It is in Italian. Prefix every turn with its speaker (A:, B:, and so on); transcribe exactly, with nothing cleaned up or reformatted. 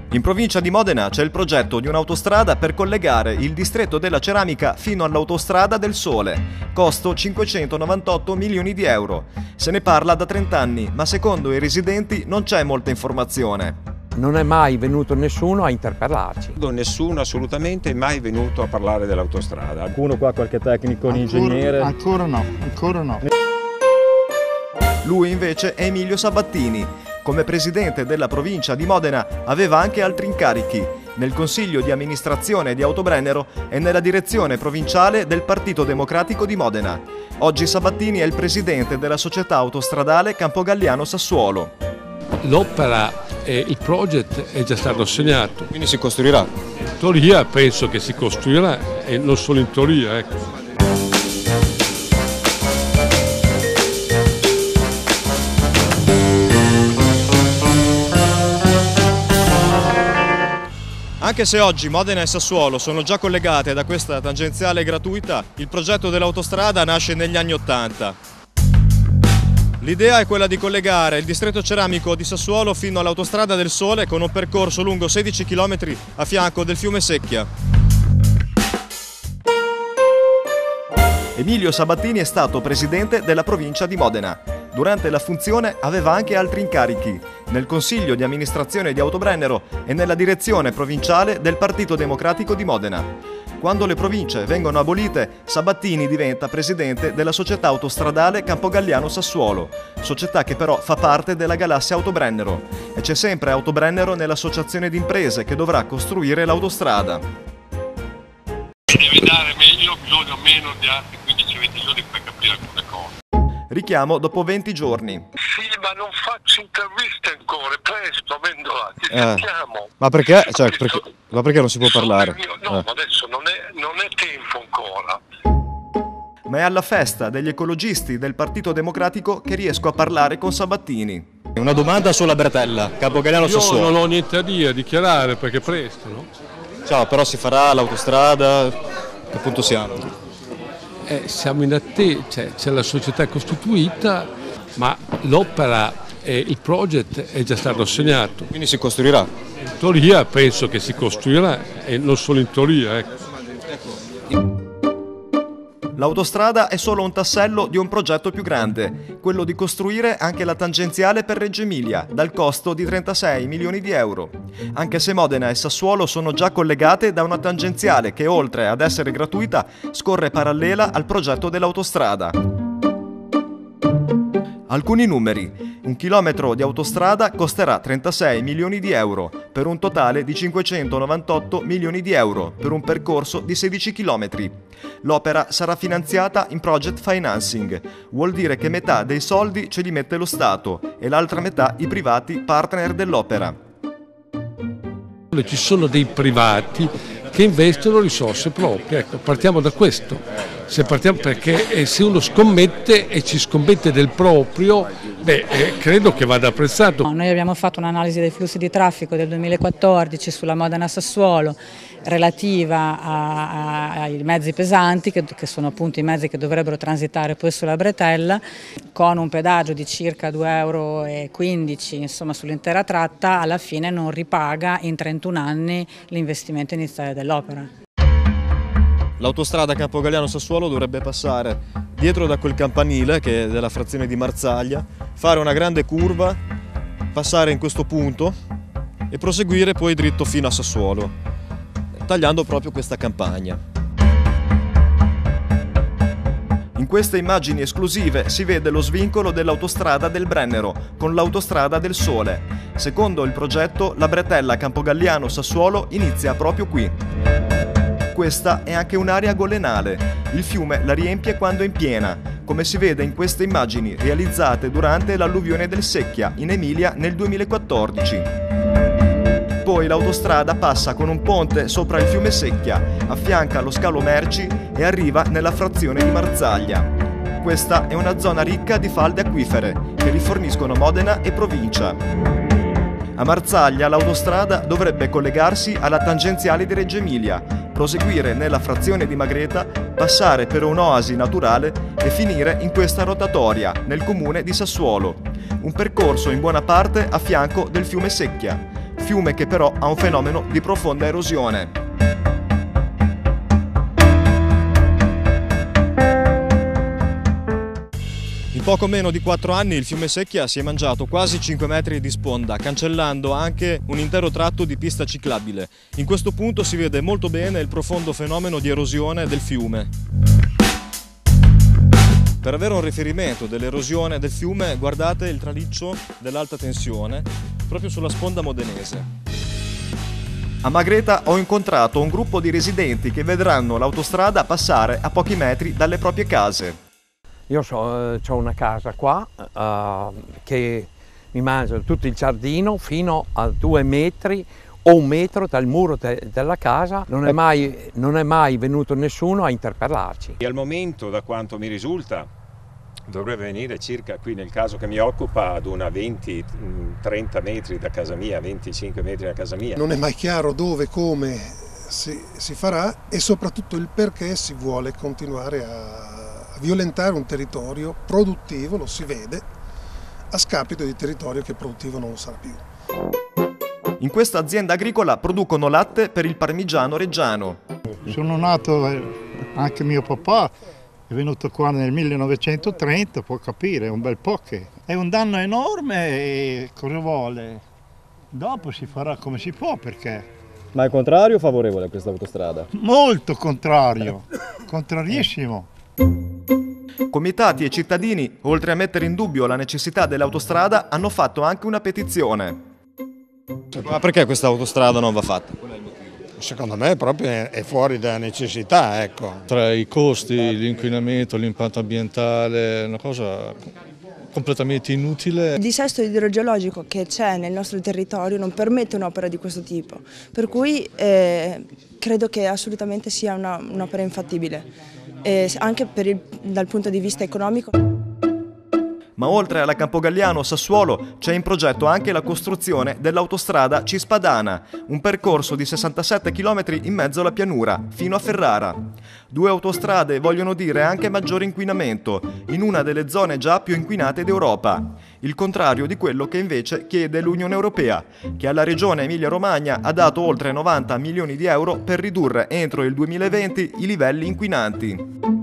A: In provincia di Modena c'è il progetto di un'autostrada per collegare il distretto della ceramica fino all'autostrada del Sole, costo cinquecentonovantotto milioni di euro. Se ne parla da trenta anni, ma secondo i residenti non c'è molta informazione.
B: Non è mai venuto nessuno a interpellarci.
C: Nessuno assolutamente è mai venuto a parlare dell'autostrada.
D: Qualcuno qua, qualche tecnico, un ingegnere?
E: Ancora no, ancora no.
A: Lui invece è Emilio Sabattini. Come presidente della provincia di Modena aveva anche altri incarichi, nel consiglio di amministrazione di Autobrennero e nella direzione provinciale del Partito Democratico di Modena. Oggi Sabattini è il presidente della società autostradale Campogalliano Sassuolo.
F: L'opera, eh, il progetto è già stato assegnato.
D: Quindi si costruirà?
F: In teoria penso che si costruirà e non solo in teoria, ecco.
A: Anche se oggi Modena e Sassuolo sono già collegate da questa tangenziale gratuita, il progetto dell'autostrada nasce negli anni Ottanta. L'idea è quella di collegare il distretto ceramico di Sassuolo fino all'autostrada del Sole con un percorso lungo sedici chilometri a fianco del fiume Secchia. Emilio Sabattini è stato presidente della provincia di Modena. Durante la funzione aveva anche altri incarichi, nel consiglio di amministrazione di Autobrennero e nella direzione provinciale del Partito Democratico di Modena. Quando le province vengono abolite, Sabattini diventa presidente della società autostradale Campogalliano Sassuolo, società che però fa parte della galassia Autobrennero. E c'è sempre Autobrennero nell'associazione di imprese che dovrà costruire l'autostrada.
G: Devi dare meglio, bisogno meno di altri quindici venti giorni per capire alcune cose.
A: Richiamo dopo venti giorni.
G: Sì, ma non faccio interviste ancora, è presto, Vendola, ti
D: Eh.
G: sentiamo.
D: Ma perché? Cioè, perché, ma perché non si può
G: Sono
D: parlare?
G: nel mio- No,
D: Eh.
G: ma adesso non è, non è tempo ancora.
A: Ma è alla festa degli ecologisti del Partito Democratico che riesco a parlare con Sabattini.
D: Una domanda sulla bretella, Campogalliano
F: Io
D: Sassuolo.
F: non ho niente da dire, a dichiarare perché è presto, no?
D: Ciao, però si farà l'autostrada, che punto siamo?
F: Eh, siamo in attesa, cioè, c'è la società costituita, ma l'opera, eh, il progetto è già stato assegnato.
D: Quindi si costruirà?
F: In teoria penso che si costruirà e non solo in teoria, ecco.
A: L'autostrada è solo un tassello di un progetto più grande, quello di costruire anche la tangenziale per Reggio Emilia, dal costo di trentasei milioni di euro. Anche se Modena e Sassuolo sono già collegate da una tangenziale che, oltre ad essere gratuita, scorre parallela al progetto dell'autostrada. Alcuni numeri. Un chilometro di autostrada costerà trentasei milioni di euro, per un totale di cinquecentonovantotto milioni di euro, per un percorso di sedici chilometri. L'opera sarà finanziata in project financing, vuol dire che metà dei soldi ce li mette lo Stato e l'altra metà i privati partner dell'opera.
F: Ci sono dei privati che investono risorse proprie, ecco, partiamo da questo. Se partiamo perché eh, se uno scommette e ci scommette del proprio, beh, eh, credo che vada apprezzato.
H: No, noi abbiamo fatto un'analisi dei flussi di traffico del duemilaquattordici sulla Modena-Sassuolo relativa a, a, ai mezzi pesanti, che, che sono appunto i mezzi che dovrebbero transitare poi sulla bretella, con un pedaggio di circa due euro e quindici insomma, sull'intera tratta, alla fine non ripaga in trentuno anni l'investimento iniziale dell'opera.
A: L'autostrada Campogalliano Sassuolo dovrebbe passare dietro da quel campanile che è della frazione di Marzaglia, fare una grande curva, passare in questo punto e proseguire poi dritto fino a Sassuolo, tagliando proprio questa campagna. In queste immagini esclusive si vede lo svincolo dell'autostrada del Brennero con l'autostrada del Sole. Secondo il progetto, la bretella Campogalliano Sassuolo inizia proprio qui. Questa è anche un'area golenale. Il fiume la riempie quando è in piena, come si vede in queste immagini realizzate durante l'alluvione del Secchia in Emilia nel duemilaquattordici. Poi l'autostrada passa con un ponte sopra il fiume Secchia, affianca lo scalo merci e arriva nella frazione di Marzaglia. Questa è una zona ricca di falde acquifere che riforniscono Modena e provincia. A Marzaglia l'autostrada dovrebbe collegarsi alla tangenziale di Reggio Emilia, proseguire nella frazione di Magreta, passare per un'oasi naturale e finire in questa rotatoria nel comune di Sassuolo. Un percorso in buona parte a fianco del fiume Secchia. fiume che però ha un fenomeno di profonda erosione. In poco meno di quattro anni il fiume Secchia si è mangiato quasi cinque metri di sponda, cancellando anche un intero tratto di pista ciclabile. In questo punto si vede molto bene il profondo fenomeno di erosione del fiume. Per avere un riferimento dell'erosione del fiume, guardate il traliccio dell'alta tensione proprio sulla sponda modenese. A Magreta ho incontrato un gruppo di residenti che vedranno l'autostrada passare a pochi metri dalle proprie case.
B: Io so, eh, ho una casa qua uh, che mi mangia tutto il giardino fino a due metri o un metro dal muro de della casa. Non è, mai, non è mai venuto nessuno a interpellarci.
C: E al momento, da quanto mi risulta, dovrebbe venire circa, qui nel caso che mi occupa, ad una venti trenta metri da casa mia, venticinque metri da casa mia.
E: Non è mai chiaro dove, come si, si farà e soprattutto il perché si vuole continuare a violentare un territorio produttivo, lo si vede, a scapito di territorio che produttivo non lo sarà più.
A: In questa azienda agricola producono latte per il parmigiano reggiano.
I: Sono nato, anche mio papà è venuto qua nel millenovecentotrenta, può capire, è un bel po' che. È un danno enorme e cosa vuole? Dopo si farà come si può, perché...
J: Ma è contrario o favorevole a questa autostrada?
I: Molto contrario, contrarissimo.
A: Comitati e cittadini, oltre a mettere in dubbio la necessità dell'autostrada, hanno fatto anche una petizione.
D: Ma perché questa autostrada non va fatta?
K: Secondo me proprio è fuori da necessità, ecco.
L: Tra i costi, l'inquinamento, l'impatto ambientale, è una cosa completamente inutile.
M: Il dissesto idrogeologico che c'è nel nostro territorio non permette un'opera di questo tipo, per cui eh, credo che assolutamente sia un'opera infattibile. Eh, anche per il, dal punto di vista economico.
A: Ma oltre alla Campogalliano-Sassuolo c'è in progetto anche la costruzione dell'autostrada Cispadana, un percorso di sessantasette chilometri in mezzo alla pianura, fino a Ferrara. Due autostrade vogliono dire anche maggiore inquinamento, in una delle zone già più inquinate d'Europa. Il contrario di quello che invece chiede l'Unione Europea, che alla regione Emilia-Romagna ha dato oltre novanta milioni di euro per ridurre entro il duemilaventi i livelli inquinanti.